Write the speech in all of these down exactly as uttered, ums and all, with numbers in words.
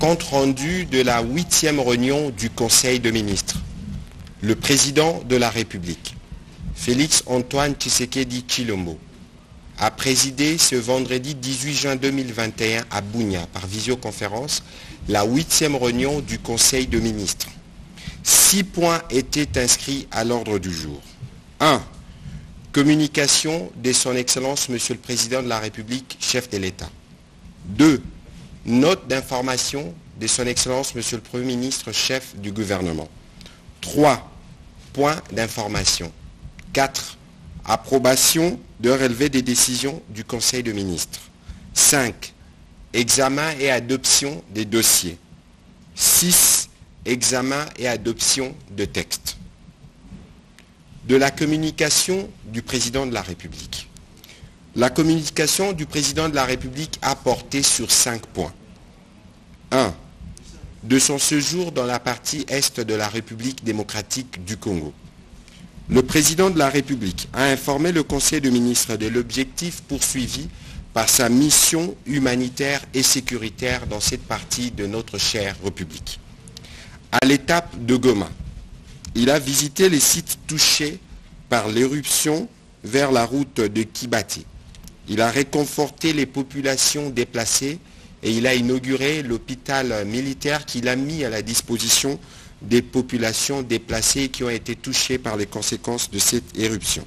Compte rendu de la huitième réunion du Conseil des ministres. Le président de la République, Félix Antoine Tshisekedi Tshilombo, a présidé ce vendredi dix-huit juin deux mille vingt et un à Bunia par visioconférence la huitième réunion du Conseil des ministres. Six points étaient inscrits à l'ordre du jour. un. Communication de son Excellence Monsieur le Président de la République, chef de l'État. deux. Note d'information de son Excellence Monsieur le Premier ministre, chef du gouvernement. trois. Points d'information. quatre. Approbation de relevé des décisions du Conseil des ministres. cinq. Examen et adoption des dossiers. six. Examen et adoption de textes. De la communication du Président de la République. La communication du Président de la République a porté sur cinq points. un. De son séjour dans la partie est de la République démocratique du Congo. Le Président de la République a informé le Conseil des ministres de l'objectif poursuivi par sa mission humanitaire et sécuritaire dans cette partie de notre chère République. À l'étape de Goma, il a visité les sites touchés par l'éruption vers la route de Kibati. Il a réconforté les populations déplacées et il a inauguré l'hôpital militaire qu'il a mis à la disposition des populations déplacées qui ont été touchées par les conséquences de cette éruption.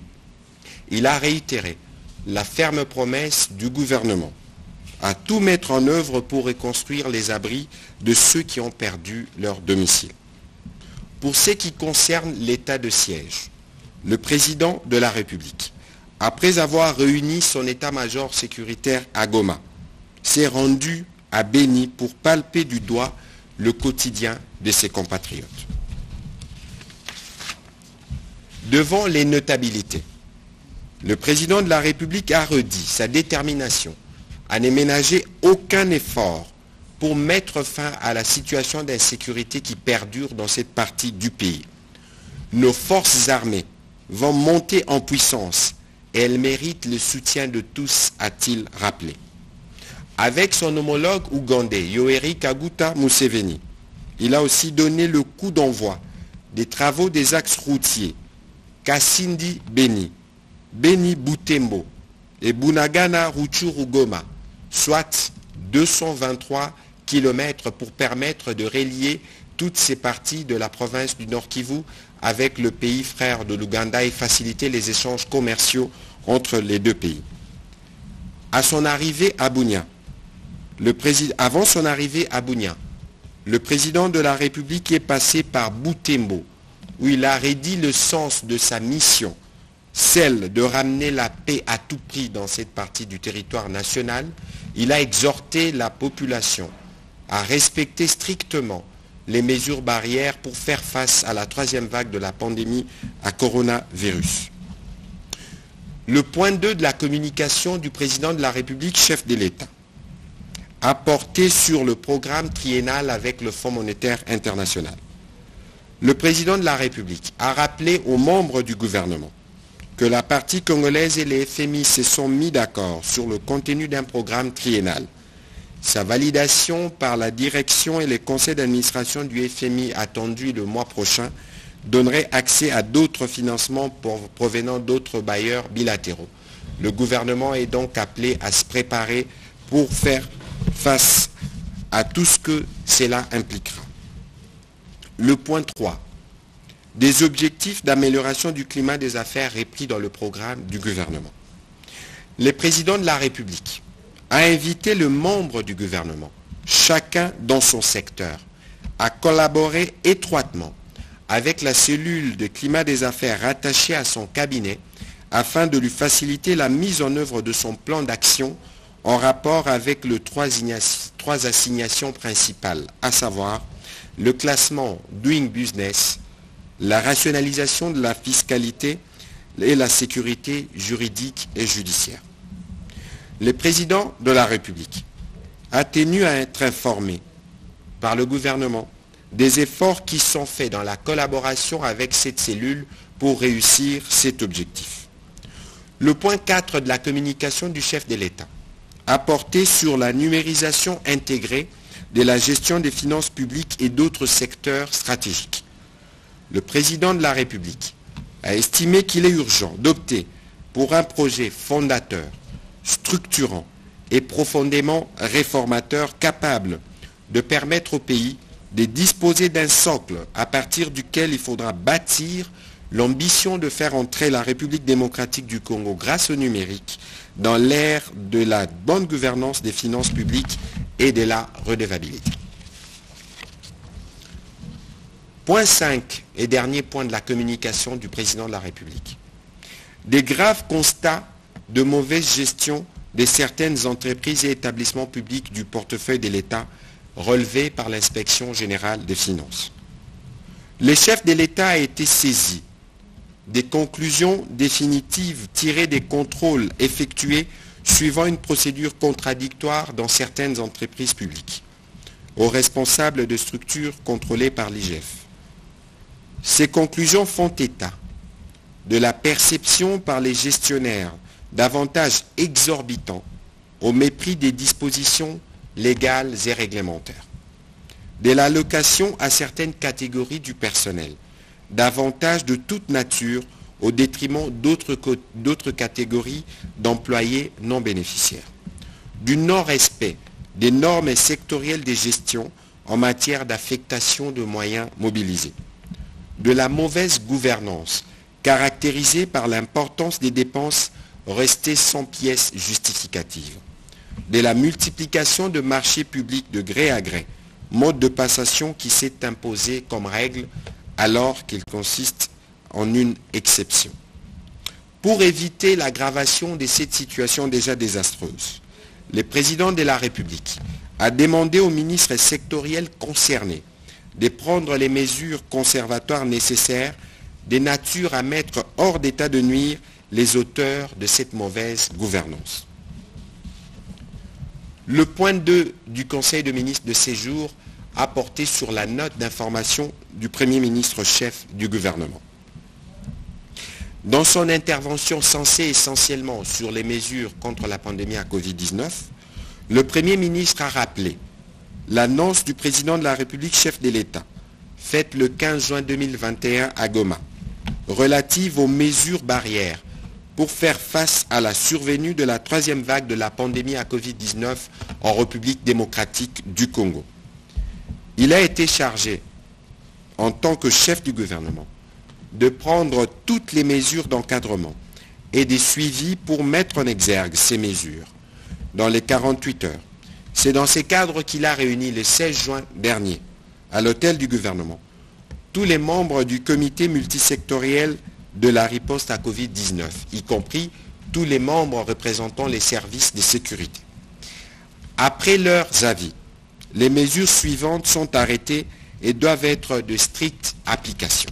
Il a réitéré la ferme promesse du gouvernement à tout mettre en œuvre pour reconstruire les abris de ceux qui ont perdu leur domicile. Pour ce qui concerne l'état de siège, le président de la République, après avoir réuni son état-major sécuritaire à Goma, s'est rendu à Béni pour palper du doigt le quotidien de ses compatriotes. Devant les notabilités, le président de la République a redit sa détermination à ne ménager aucun effort pour mettre fin à la situation d'insécurité qui perdure dans cette partie du pays. Nos forces armées vont monter en puissance et elles méritent le soutien de tous, a-t-il rappelé. Avec son homologue ougandais, Yoweri Kaguta Museveni, il a aussi donné le coup d'envoi des travaux des axes routiers Kasindi-Beni, Beni-Butembo et Bunagana-Rutshuru-Goma, soit deux cent vingt-trois kilomètres pour permettre de relier toutes ces parties de la province du Nord Kivu avec le pays frère de l'Ouganda et faciliter les échanges commerciaux entre les deux pays. À son arrivée à Bunia, le président, avant son arrivée à Bunia, le président de la République est passé par Butembo, où il a redit le sens de sa mission, celle de ramener la paix à tout prix dans cette partie du territoire national. Il a exhorté la population à respecter strictement les mesures barrières pour faire face à la troisième vague de la pandémie à coronavirus. Le point deux de la communication du président de la République, chef de l'État, a porté sur le programme triennal avec le Fonds monétaire international. Le président de la République a rappelé aux membres du gouvernement que la partie congolaise et les F M I se sont mis d'accord sur le contenu d'un programme triennal. Sa validation par la direction et les conseils d'administration du F M I attendu le mois prochain donnerait accès à d'autres financements provenant d'autres bailleurs bilatéraux. Le gouvernement est donc appelé à se préparer pour faire face à tout ce que cela impliquera. Le point trois. Des objectifs d'amélioration du climat des affaires repris dans le programme du gouvernement. Le président de la République a invité les membres du gouvernement, chacun dans son secteur, à collaborer étroitement avec la cellule de climat des affaires rattachée à son cabinet afin de lui faciliter la mise en œuvre de son plan d'action en rapport avec les trois, trois assignations principales, à savoir le classement Doing Business, la rationalisation de la fiscalité et la sécurité juridique et judiciaire. Le président de la République a tenu à être informé par le gouvernement des efforts qui sont faits dans la collaboration avec cette cellule pour réussir cet objectif. Le point quatre de la communication du chef de l'État a porté sur la numérisation intégrée de la gestion des finances publiques et d'autres secteurs stratégiques. Le président de la République a estimé qu'il est urgent d'opter pour un projet fondateur, structurant et profondément réformateur capable de permettre au pays de disposer d'un socle à partir duquel il faudra bâtir l'ambition de faire entrer la République démocratique du Congo grâce au numérique dans l'ère de la bonne gouvernance des finances publiques et de la redevabilité. Point cinq et dernier point de la communication du président de la République. Des graves constats de mauvaise gestion de certaines entreprises et établissements publics du portefeuille de l'État relevés par l'inspection générale des finances. Le chef de l'État a été saisi des conclusions définitives tirées des contrôles effectués suivant une procédure contradictoire dans certaines entreprises publiques, aux responsables de structures contrôlées par l'I G F. Ces conclusions font état de la perception par les gestionnaires d'avantages exorbitants au mépris des dispositions légales et réglementaires, de l'allocation à certaines catégories du personnel, d'avantages de toute nature au détriment d'autres catégories d'employés non bénéficiaires, du non-respect des normes sectorielles de gestion en matière d'affectation de moyens mobilisés, de la mauvaise gouvernance caractérisée par l'importance des dépenses restées sans pièces justificatives, de la multiplication de marchés publics de gré à gré, mode de passation qui s'est imposé comme règle alors qu'il consiste en une exception. Pour éviter l'aggravation de cette situation déjà désastreuse, le président de la République a demandé aux ministres sectoriels concernés de prendre les mesures conservatoires nécessaires de nature à mettre hors d'état de nuire les auteurs de cette mauvaise gouvernance. Le point deux du Conseil de ministres de ce jour a porté sur la note d'information du Premier ministre chef du gouvernement. Dans son intervention censée essentiellement sur les mesures contre la pandémie à Covid dix-neuf, le Premier ministre a rappelé l'annonce du président de la République chef de l'État, faite le quinze juin deux mille vingt et un à Goma, relative aux mesures barrières pour faire face à la survenue de la troisième vague de la pandémie à Covid dix-neuf en République démocratique du Congo. Il a été chargé, en tant que chef du gouvernement, de prendre toutes les mesures d'encadrement et des suivis pour mettre en exergue ces mesures dans les quarante-huit heures. C'est dans ces cadres qu'il a réuni le seize juin dernier, à l'hôtel du gouvernement, tous les membres du comité multisectoriel de la riposte à Covid dix-neuf, y compris tous les membres représentant les services de sécurité. Après leurs avis, les mesures suivantes sont arrêtées et doivent être de stricte application.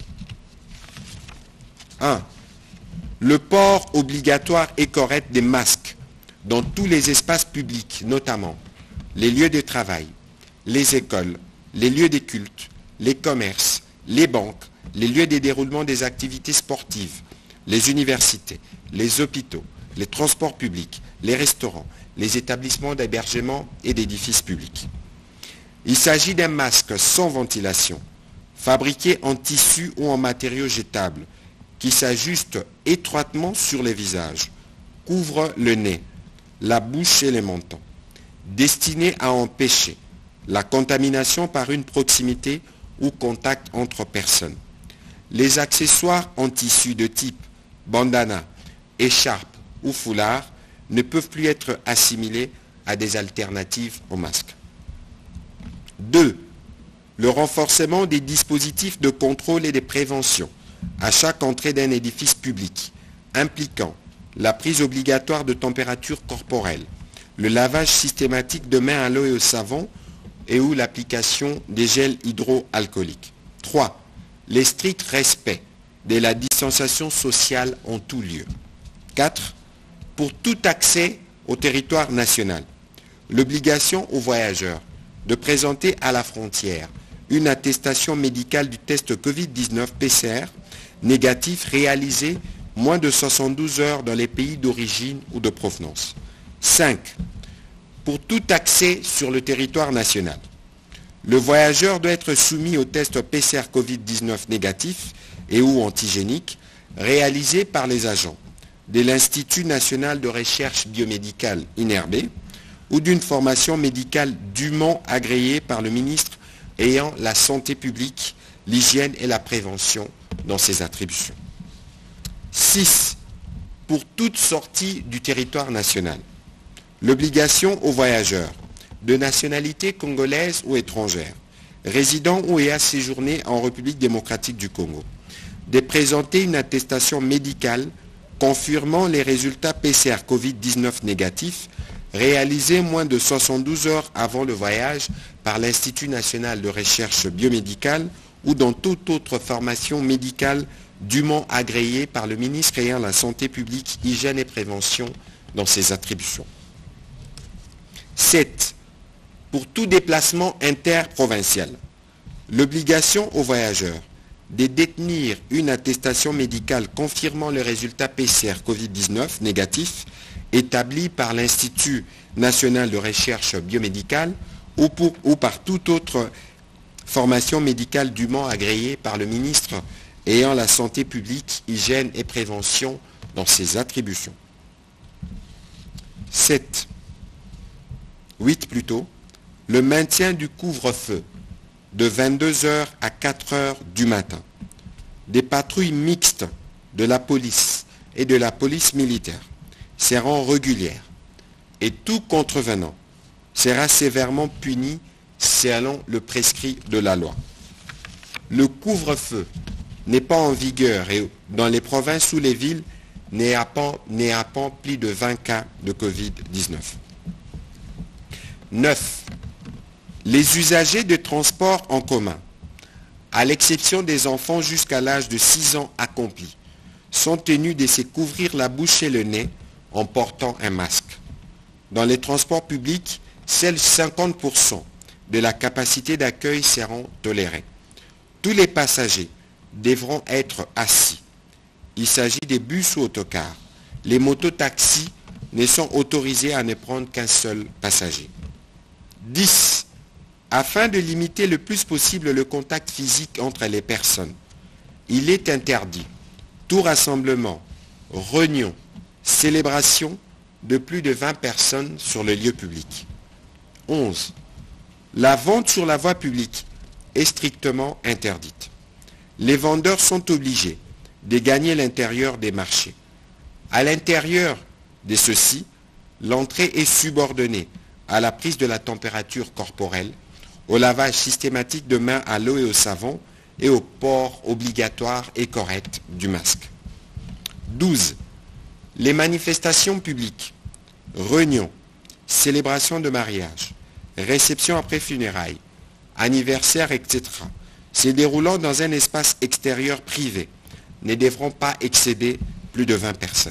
un. Le port obligatoire et correct des masques dans tous les espaces publics, notamment les lieux de travail, les écoles, les lieux de culte, les commerces, les banques, les lieux de déroulement des activités sportives, les universités, les hôpitaux, les transports publics, les restaurants, les établissements d'hébergement et d'édifices publics. Il s'agit d'un masque sans ventilation, fabriqué en tissu ou en matériaux jetables, qui s'ajuste étroitement sur les visages, couvre le nez, la bouche et les mentons, destiné à empêcher la contamination par une proximité ou contact entre personnes. Les accessoires en tissu de type bandana, écharpe ou foulard ne peuvent plus être assimilés à des alternatives au masque. deux. Le renforcement des dispositifs de contrôle et de prévention à chaque entrée d'un édifice public, impliquant la prise obligatoire de température corporelle, le lavage systématique de mains à l'eau et au savon et ou l'application des gels hydroalcooliques. trois. Les stricts respects de la distanciation sociale en tout lieu. quatre. Pour tout accès au territoire national, l'obligation aux voyageurs de présenter à la frontière une attestation médicale du test Covid dix-neuf P C R négatif réalisé moins de soixante-douze heures dans les pays d'origine ou de provenance. cinq. Pour tout accès sur le territoire national, Le voyageur doit être soumis au test P C R Covid dix-neuf négatif et ou antigénique réalisé par les agents de l'Institut national de recherche biomédicale I N R B ou d'une formation médicale dûment agréée par le ministre ayant la santé publique, l'hygiène et la prévention dans ses attributions. six. Pour toute sortie du territoire national, l'obligation aux voyageurs de nationalité congolaise ou étrangère, résidant ou ayant séjourné en République démocratique du Congo, de présenter une attestation médicale confirmant les résultats P C R Covid dix-neuf négatifs réalisés moins de soixante-douze heures avant le voyage par l'Institut national de recherche biomédicale ou dans toute autre formation médicale dûment agréée par le ministre ayant la santé publique, hygiène et prévention dans ses attributions. sept. Pour tout déplacement interprovincial, l'obligation aux voyageurs de détenir une attestation médicale confirmant le résultat P C R Covid dix-neuf négatif établi par l'Institut national de recherche biomédicale ou, pour, ou par toute autre formation médicale dûment agréée par le ministre ayant la santé publique, hygiène et prévention dans ses attributions. sept. huit plutôt. Le maintien du couvre-feu de vingt-deux heures à quatre heures du matin. Des patrouilles mixtes de la police et de la police militaire seront régulières et tout contrevenant sera sévèrement puni selon le prescrit de la loi. Le couvre-feu n'est pas en vigueur et dans les provinces ou les villes n'est à pas plus de vingt cas de Covid dix-neuf. neuf. Les usagers de transport en commun, à l'exception des enfants jusqu'à l'âge de six ans accomplis, sont tenus de se couvrir la bouche et le nez en portant un masque. Dans les transports publics, seuls cinquante pour cent de la capacité d'accueil seront tolérés. Tous les passagers devront être assis. Il s'agit des bus ou autocars. Les mototaxis ne sont autorisés à ne prendre qu'un seul passager. dix. Afin de limiter le plus possible le contact physique entre les personnes, il est interdit tout rassemblement, réunion, célébration de plus de vingt personnes sur le lieu public. onze. La vente sur la voie publique est strictement interdite. Les vendeurs sont obligés de gagner l'intérieur des marchés. À l'intérieur de ceux-ci, l'entrée est subordonnée à la prise de la température corporelle, au lavage systématique de mains à l'eau et au savon et au port obligatoire et correct du masque. douze. Les manifestations publiques, réunions, célébrations de mariage, réceptions après funérailles, anniversaires, et cetera, se déroulant dans un espace extérieur privé, ne devront pas excéder plus de vingt personnes.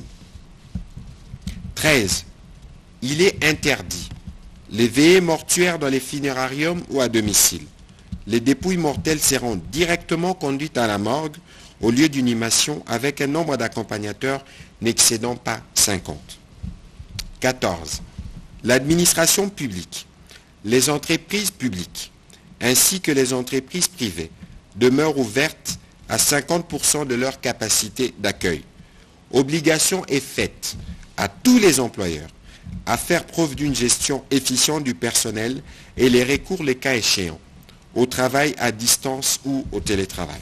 treize. Il est interdit les veillées mortuaires dans les funérariums ou à domicile. Les dépouilles mortelles seront directement conduites à la morgue au lieu d'inhumation avec un nombre d'accompagnateurs n'excédant pas cinquante. quatorze. L'administration publique, les entreprises publiques ainsi que les entreprises privées demeurent ouvertes à cinquante pour cent de leur capacité d'accueil. Obligation est faite à tous les employeurs à faire preuve d'une gestion efficiente du personnel et les recours les cas échéants, au travail à distance ou au télétravail.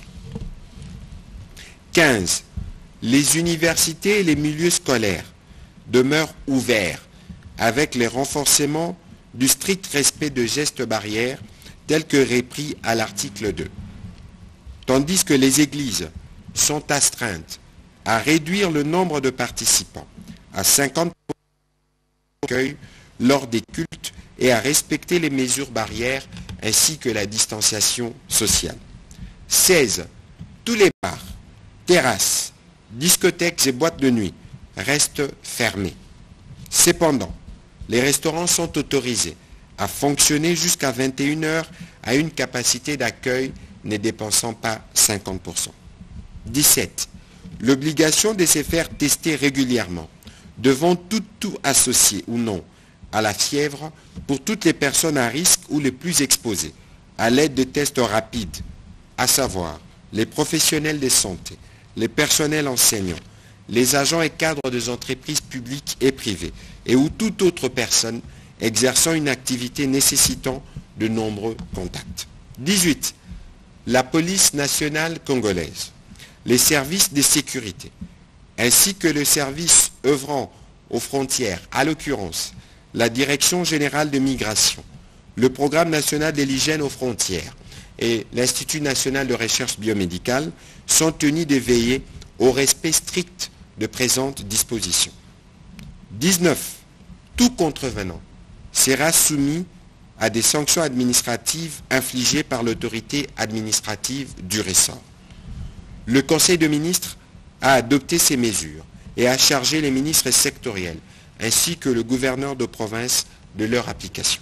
quinze. Les universités et les milieux scolaires demeurent ouverts avec les renforcements du strict respect de gestes barrières tels que repris à l'article deux. Tandis que les églises sont astreintes à réduire le nombre de participants à cinquante pour cent d'accueil lors des cultes et à respecter les mesures barrières ainsi que la distanciation sociale. seize. Tous les bars, terrasses, discothèques et boîtes de nuit restent fermés. Cependant, les restaurants sont autorisés à fonctionner jusqu'à vingt et une heures à une capacité d'accueil ne dépensant pas cinquante pour cent. dix-sept. L'obligation de se faire tester régulièrement devant tout, tout associé ou non à la fièvre pour toutes les personnes à risque ou les plus exposées, à l'aide de tests rapides, à savoir les professionnels de santé, les personnels enseignants, les agents et cadres des entreprises publiques et privées, et ou toute autre personne exerçant une activité nécessitant de nombreux contacts. dix-huit. La police nationale congolaise, les services de sécurité, ainsi que le service œuvrant aux frontières, à l'occurrence la Direction générale de migration, le Programme national de l'hygiène aux frontières et l'Institut national de recherche biomédicale sont tenus de veiller au respect strict de présentes dispositions. dix-neuf. Tout contrevenant sera soumis à des sanctions administratives infligées par l'autorité administrative du ressort. Le Conseil de ministres a adopté ces mesures et a chargé les ministres sectoriels ainsi que le gouverneur de province de leur application.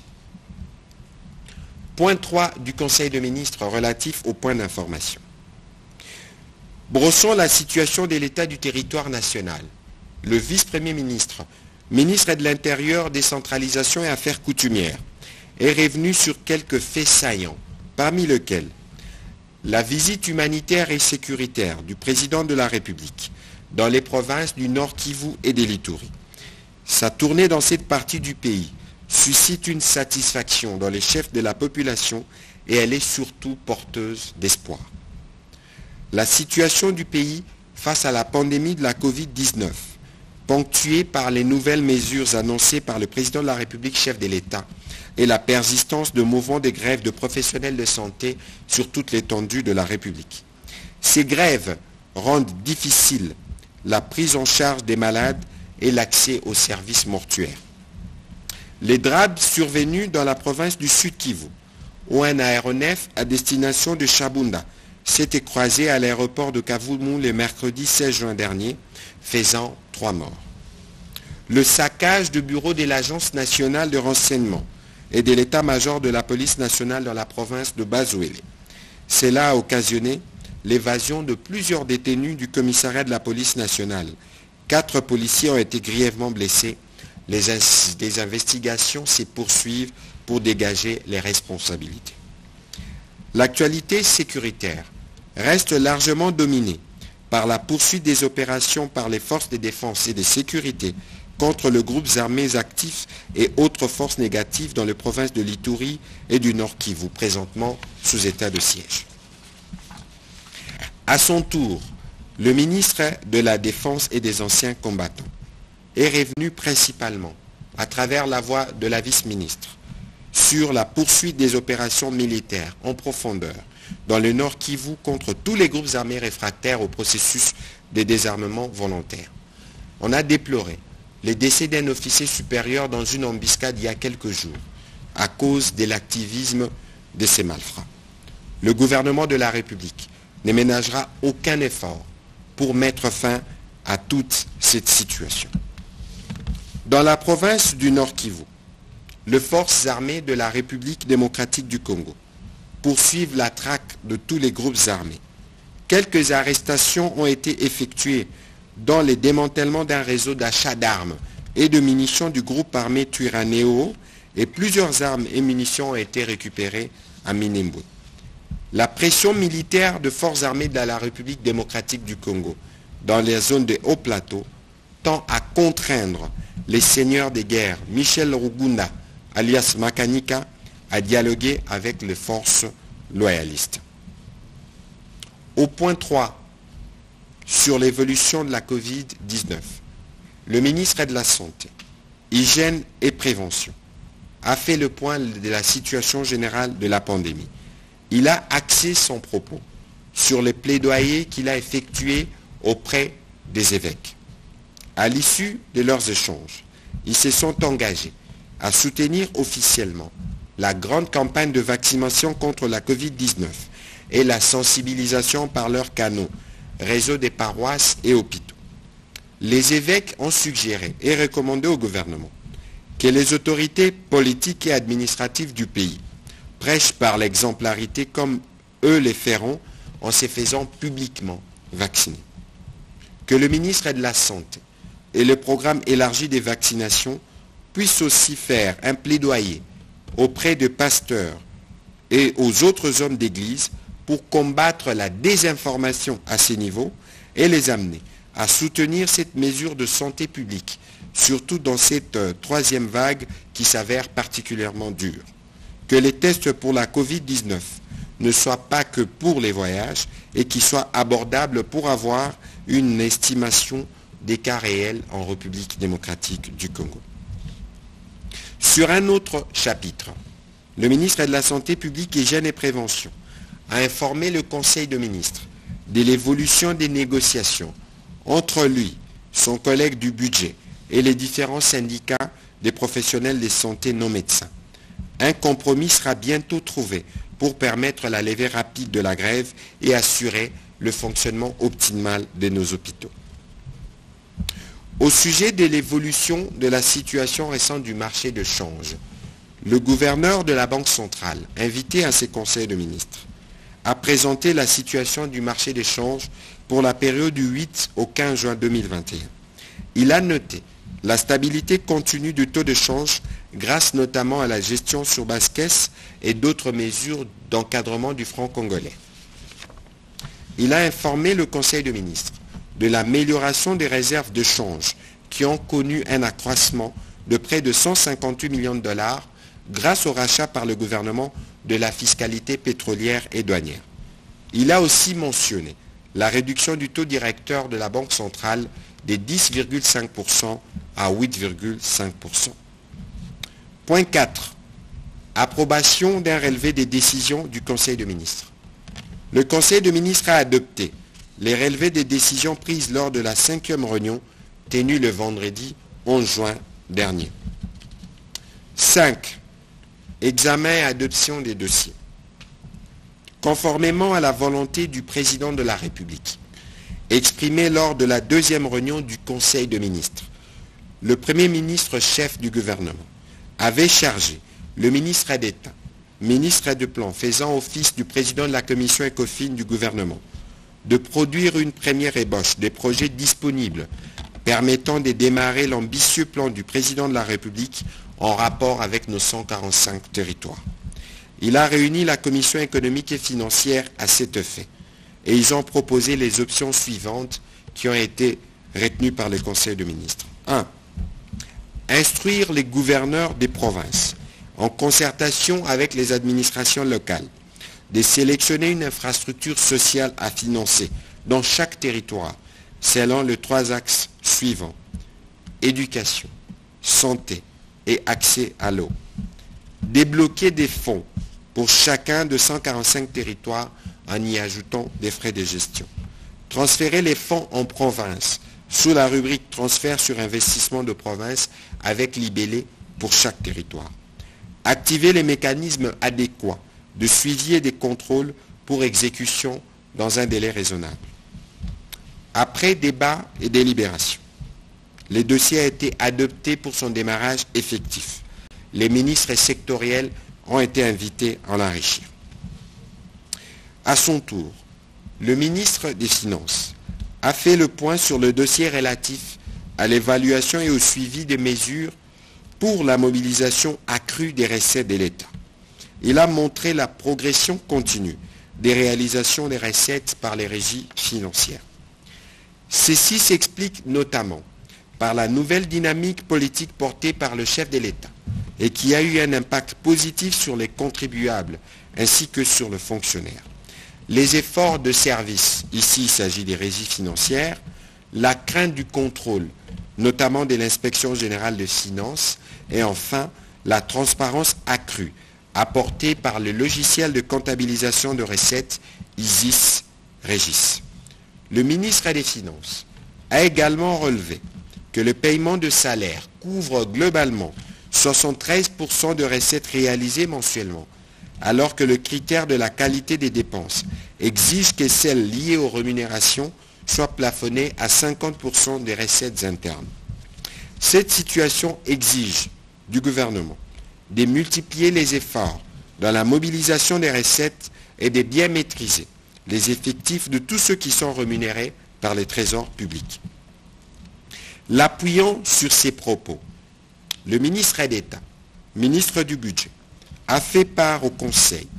Point trois du Conseil de ministres relatif au point d'information. Brossons la situation de l'état du territoire national. Le vice-premier ministre, ministre de l'Intérieur, décentralisation et affaires coutumières, est revenu sur quelques faits saillants, parmi lesquels la visite humanitaire et sécuritaire du président de la République dans les provinces du Nord Kivu et de l'Ituri. Sa tournée dans cette partie du pays suscite une satisfaction dans les chefs de la population et elle est surtout porteuse d'espoir. La situation du pays face à la pandémie de la covid dix-neuf, ponctuée par les nouvelles mesures annoncées par le président de la République, chef de l'État, et la persistance de mouvements de grève de professionnels de santé sur toute l'étendue de la République. Ces grèves rendent difficile la prise en charge des malades et l'accès aux services mortuaires. Les drames survenus dans la province du Sud Kivu, où un aéronef à destination de Chabunda s'est écrasé à l'aéroport de Kavumu le mercredi seize juin dernier, faisant trois morts. Le saccage de bureaux de l'Agence nationale de renseignement et de l'état-major de la police nationale dans la province de Bazouélé. Cela a occasionné l'évasion de plusieurs détenus du commissariat de la police nationale. Quatre policiers ont été grièvement blessés. Les, in- les investigations se poursuivent pour dégager les responsabilités. L'actualité sécuritaire reste largement dominée par la poursuite des opérations par les forces de défense et de sécurité contre les groupes armés actifs et autres forces négatives dans les provinces de l'Ituri et du Nord Kivu, présentement sous état de siège. À son tour, le ministre de la Défense et des anciens combattants est revenu principalement, à travers la voix de la vice-ministre, sur la poursuite des opérations militaires en profondeur dans le Nord Kivu contre tous les groupes armés réfractaires au processus de désarmement volontaire. On a déploré les décès d'un officier supérieur dans une embuscade il y a quelques jours, à cause de l'activisme de ces malfrats. Le gouvernement de la République ne ménagera aucun effort pour mettre fin à toute cette situation. Dans la province du Nord Kivu, les forces armées de la République démocratique du Congo poursuivent la traque de tous les groupes armés. Quelques arrestations ont été effectuées dans le démantèlement d'un réseau d'achat d'armes et de munitions du groupe armé Twirwaneho et plusieurs armes et munitions ont été récupérées à Minembwe. La pression militaire de forces armées de la République démocratique du Congo dans les zones de haut plateau tend à contraindre les seigneurs de guerre Michel Rugunda, alias Makanika, à dialoguer avec les forces loyalistes. Au point trois, sur l'évolution de la covid dix-neuf, le ministre de la Santé, Hygiène et Prévention a fait le point de la situation générale de la pandémie. Il a axé son propos sur les plaidoyers qu'il a effectués auprès des évêques. À l'issue de leurs échanges, ils se sont engagés à soutenir officiellement la grande campagne de vaccination contre la covid dix-neuf et la sensibilisation par leurs canaux, réseau des paroisses et hôpitaux. Les évêques ont suggéré et recommandé au gouvernement que les autorités politiques et administratives du pays prêchent par l'exemplarité comme eux les feront en se faisant publiquement vacciner. Que le ministre de la Santé et le programme élargi des vaccinations puissent aussi faire un plaidoyer auprès de pasteurs et aux autres hommes d'Église pour combattre la désinformation à ces niveaux et les amener à soutenir cette mesure de santé publique, surtout dans cette euh, troisième vague qui s'avère particulièrement dure. Que les tests pour la covid dix-neuf ne soient pas que pour les voyages et qu'ils soient abordables pour avoir une estimation des cas réels en République démocratique du Congo. Sur un autre chapitre, le ministre de la Santé publique, Hygiène et Prévention a informé le Conseil de ministres de l'évolution des négociations entre lui, son collègue du budget et les différents syndicats des professionnels de santé non médecins. Un compromis sera bientôt trouvé pour permettre la levée rapide de la grève et assurer le fonctionnement optimal de nos hôpitaux. Au sujet de l'évolution de la situation récente du marché de change, le gouverneur de la Banque centrale, invité à ses conseils de ministres, a présenté la situation du marché des changes pour la période du huit au quinze juin deux mille vingt et un. Il a noté la stabilité continue du taux de change grâce notamment à la gestion sur basse caisse et d'autres mesures d'encadrement du franc congolais. Il a informé le Conseil de ministres de l'amélioration des réserves de change qui ont connu un accroissement de près de cent cinquante-huit millions de dollars grâce au rachat par le gouvernement de la fiscalité pétrolière et douanière. Il a aussi mentionné la réduction du taux directeur de la Banque centrale de dix virgule cinq pour cent à huit virgule cinq pour cent. Point quatre. Approbation d'un relevé des décisions du Conseil de ministres. Le Conseil de ministres a adopté les relevés des décisions prises lors de la cinquième réunion tenue le vendredi onze juin dernier. cinq. Examen et adoption des dossiers. Conformément à la volonté du président de la République, exprimée lors de la deuxième réunion du Conseil de ministres, le Premier ministre chef du gouvernement avait chargé le ministre d'État, ministre de Plan faisant office du président de la commission ECOFIN du gouvernement, de produire une première ébauche des projets disponibles permettant de démarrer l'ambitieux plan du président de la République en rapport avec nos cent quarante-cinq territoires. Il a réuni la commission économique et financière à cet effet et ils ont proposé les options suivantes qui ont été retenues par le Conseil de ministres. un. Instruire les gouverneurs des provinces, en concertation avec les administrations locales, de sélectionner une infrastructure sociale à financer dans chaque territoire, selon les trois axes suivants: éducation, santé et accès à l'eau. Débloquer des fonds pour chacun de cent quarante-cinq territoires en y ajoutant des frais de gestion. Transférer les fonds en province sous la rubrique transfert sur investissement de province avec libellé pour chaque territoire. Activer les mécanismes adéquats de suivi et de contrôle pour exécution dans un délai raisonnable. Après débat et délibération, le dossier a été adopté pour son démarrage effectif. Les ministres sectoriels ont été invités à l'enrichir. À son tour, le ministre des Finances a fait le point sur le dossier relatif à l'évaluation et au suivi des mesures pour la mobilisation accrue des recettes de l'État. Il a montré la progression continue des réalisations des recettes par les régies financières. Ceci s'explique notamment par la nouvelle dynamique politique portée par le chef de l'État et qui a eu un impact positif sur les contribuables ainsi que sur le fonctionnaire. Les efforts de service, ici il s'agit des régies financières, la crainte du contrôle, notamment de l'inspection générale des finances, et enfin la transparence accrue apportée par le logiciel de comptabilisation de recettes ISIS Régis. Le ministre des Finances a également relevé que le paiement de salaire couvre globalement soixante-treize pour cent de recettes réalisées mensuellement, alors que le critère de la qualité des dépenses exige que celles liées aux rémunérations soient plafonnées à cinquante pour cent des recettes internes. Cette situation exige du gouvernement de multiplier les efforts dans la mobilisation des recettes et de bien maîtriser les effectifs de tous ceux qui sont rémunérés par les trésors publics. L'appuyant sur ces propos, le ministre d'État, ministre du Budget, a fait part au Conseil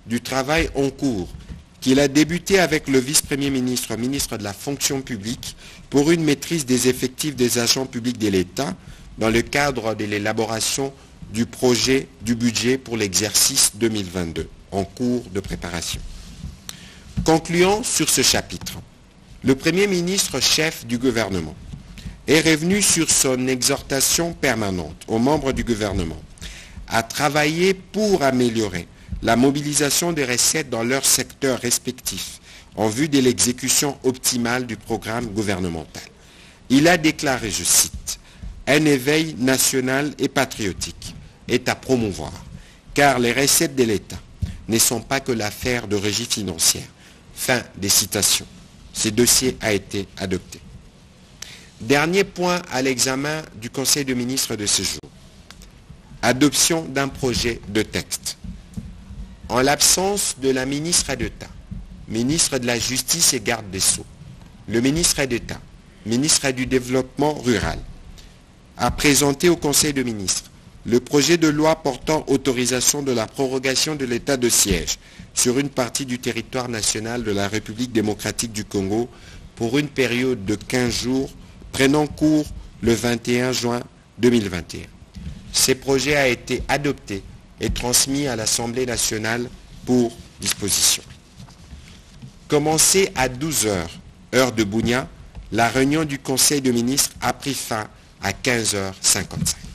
du travail en cours qu'il a débuté avec le vice-premier ministre, ministre de la fonction publique, pour une maîtrise des effectifs des agents publics de l'État dans le cadre de l'élaboration du projet du budget pour l'exercice deux mille vingt-deux, en cours de préparation. Concluant sur ce chapitre, le Premier ministre chef du gouvernement est revenu sur son exhortation permanente aux membres du gouvernement à travailler pour améliorer la mobilisation des recettes dans leurs secteurs respectifs en vue de l'exécution optimale du programme gouvernemental. Il a déclaré, je cite, « Un éveil national et patriotique est à promouvoir, car les recettes de l'État ne sont pas que l'affaire de régie financière. » Fin des citations. Ce dossier a été adopté. Dernier point à l'examen du Conseil des ministres de ce jour. Adoption d'un projet de texte. En l'absence de la ministre d'État, ministre de la Justice et garde des Sceaux, le ministre d'État, ministre du Développement rural, a présenté au Conseil des ministres le projet de loi portant autorisation de la prorogation de l'état de siège sur une partie du territoire national de la République démocratique du Congo pour une période de quinze jours prenant cours le vingt et un juin deux mille vingt et un. Ce projet a été adopté et transmis à l'Assemblée nationale pour disposition. Commencée à douze heures, heure de Bunia, la réunion du Conseil des ministres a pris fin à quinze heures cinquante-cinq.